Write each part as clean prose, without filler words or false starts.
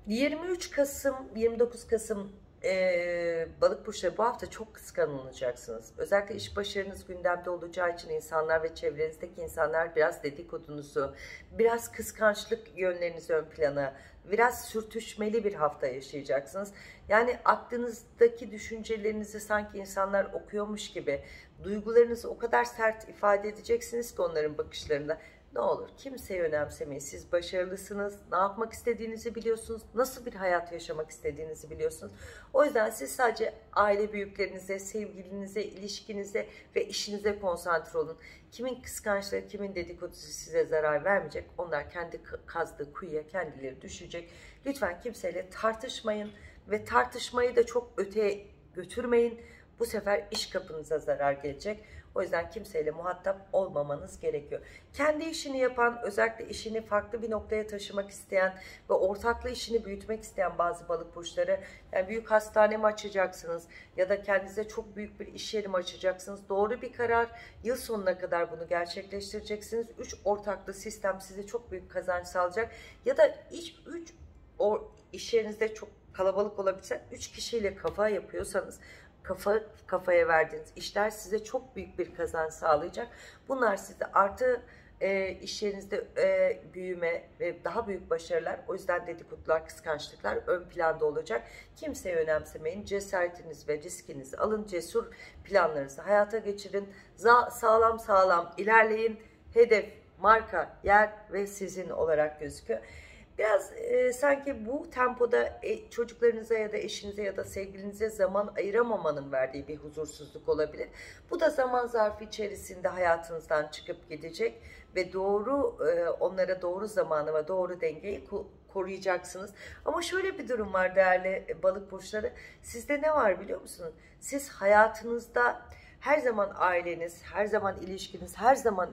23 Kasım, 29 Kasım balık burçları bu hafta çok kıskanılacaksınız. Özellikle iş başarınız gündemde olacağı için insanlar ve çevrenizdeki insanlar biraz dedikodunuzu, biraz kıskançlık yönlerinizi ön plana, biraz sürtüşmeli bir hafta yaşayacaksınız. Yani aklınızdaki düşüncelerinizi sanki insanlar okuyormuş gibi, duygularınızı o kadar sert ifade edeceksiniz ki onların bakışlarında. Ne olur kimseyi önemsemeyin. Siz başarılısınız. Ne yapmak istediğinizi biliyorsunuz. Nasıl bir hayat yaşamak istediğinizi biliyorsunuz. O yüzden siz sadece aile büyüklerinize, sevgilinize, ilişkinize ve işinize konsantre olun. Kimin kıskançlığı, kimin dedikodusu size zarar vermeyecek. Onlar kendi kazdığı kuyuya kendileri düşecek. Lütfen kimseyle tartışmayın ve tartışmayı da çok öteye götürmeyin. Bu sefer iş kapınıza zarar gelecek. O yüzden kimseyle muhatap olmamanız gerekiyor. Kendi işini yapan, özellikle işini farklı bir noktaya taşımak isteyen ve ortaklı işini büyütmek isteyen bazı balık burçları, yani büyük hastane mi açacaksınız ya da kendinize çok büyük bir iş yeri mi açacaksınız? Doğru bir karar. Yıl sonuna kadar bunu gerçekleştireceksiniz. 3 ortaklı sistem size çok büyük kazanç sağlayacak. Ya da iş yerinizde çok kalabalık olabilse 3 kişiyle kafa yapıyorsanız, kafaya verdiğiniz işler size çok büyük bir kazanç sağlayacak. Bunlar size artı iş yerinizde büyüme ve daha büyük başarılar. O yüzden dedikodular, kıskançlıklar ön planda olacak. Kimseyi önemsemeyin. Cesaretiniz ve riskinizi alın. Cesur planlarınızı hayata geçirin. Sağlam sağlam ilerleyin. Hedef, marka, yer ve sizin olarak gözüküyor. Biraz sanki bu tempoda çocuklarınıza ya da eşinize ya da sevgilinize zaman ayıramamanın verdiği bir huzursuzluk olabilir. Bu da zaman zarfı içerisinde hayatınızdan çıkıp gidecek ve onlara doğru zamanı ve doğru dengeyi koruyacaksınız. Ama şöyle bir durum var değerli balık burçları. Sizde ne var biliyor musunuz? Siz hayatınızda her zaman aileniz, her zaman ilişkiniz, her zaman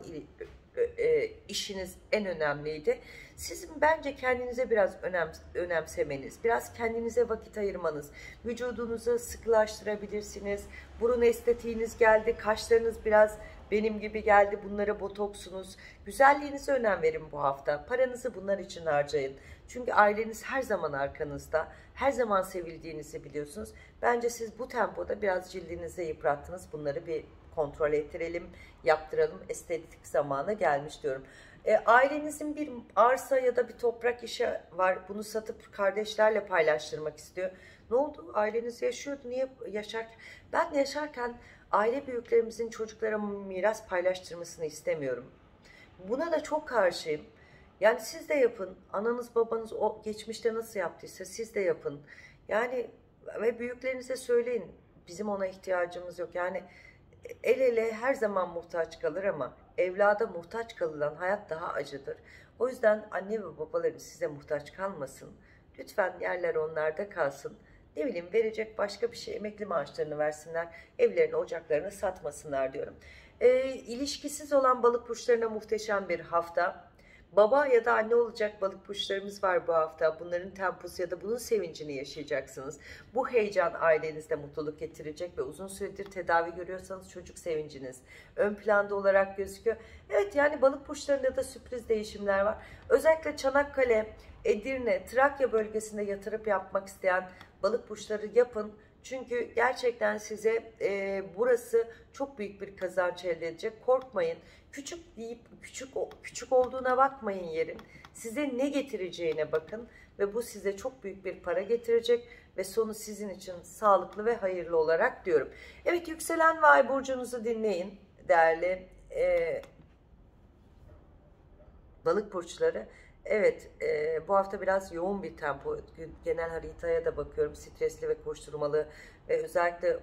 işiniz en önemliydi. Sizin bence kendinize biraz önemsemeniz, biraz kendinize vakit ayırmanız, vücudunuzu sıkılaştırabilirsiniz. Burun estetiğiniz geldi, kaşlarınız biraz benim gibi geldi, bunlara botoksunuz. Güzelliğinize önem verin bu hafta. Paranızı bunlar için harcayın. Çünkü aileniz her zaman arkanızda, her zaman sevildiğinizi biliyorsunuz. Bence siz bu tempoda biraz cildinizi yıprattınız. Bunları bir kontrol ettirelim, yaptıralım. Estetik zamanı gelmiş diyorum. Ailenizin bir arsa ya da bir toprak işi var. Bunu satıp kardeşlerle paylaştırmak istiyor. Ne oldu? Aileniz yaşıyordu. Niye yaşarken? Ben yaşarken aile büyüklerimizin çocuklara miras paylaştırmasını istemiyorum. Buna da çok karşıyım. Yani siz de yapın. Ananız babanız o geçmişte nasıl yaptıysa siz de yapın. Yani ve büyüklerinize söyleyin. Bizim ona ihtiyacımız yok. Yani el ele her zaman muhtaç kalır ama evlada muhtaç kalılan hayat daha acıdır. O yüzden anne ve babaların size muhtaç kalmasın. Lütfen yerler onlarda kalsın. Ne bileyim verecek başka bir şey, emekli maaşlarını versinler, evlerini ocaklarını satmasınlar diyorum. İlişkisiz olan balık burçlarına muhteşem bir hafta. Baba ya da anne olacak balık burçlarımız var bu hafta. Bunların temposu ya da bunun sevincini yaşayacaksınız. Bu heyecan ailenizde mutluluk getirecek ve uzun süredir tedavi görüyorsanız çocuk sevinciniz ön planda olarak gözüküyor. Evet, yani balık burçlarında da sürpriz değişimler var. Özellikle Çanakkale, Edirne, Trakya bölgesinde yatırım yapmak isteyen balık burçları yapın. Çünkü gerçekten size burası çok büyük bir kazanç elde edecek. Korkmayın. Küçük deyip küçük olduğuna bakmayın yerin. Size ne getireceğine bakın ve bu size çok büyük bir para getirecek ve sonu sizin için sağlıklı ve hayırlı olarak diyorum. Evet, yükselen ve ay burcunuzu dinleyin değerli balık burçları. Evet, bu hafta biraz yoğun bir tempo. Genel haritaya da bakıyorum. Stresli ve koşturmalı ve özellikle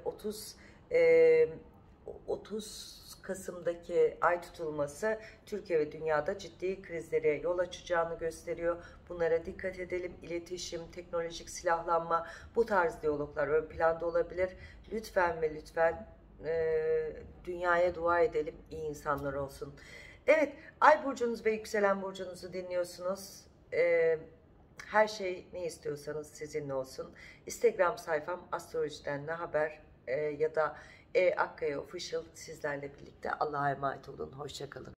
30 Kasım'daki ay tutulması Türkiye ve dünyada ciddi krizlere yol açacağını gösteriyor. Bunlara dikkat edelim. İletişim, teknolojik silahlanma, bu tarz diyaloglar ön planda olabilir. Lütfen ve lütfen dünyaya dua edelim. İyi insanlar olsun. Evet, ay burcunuz ve yükselen burcunuzu dinliyorsunuz. Her şey ne istiyorsanız sizinle olsun. Instagram sayfam Astrolojiden Ne Haber ya da Akkaya Official sizlerle birlikte. Allah'a emanet olun. Hoşça kalın.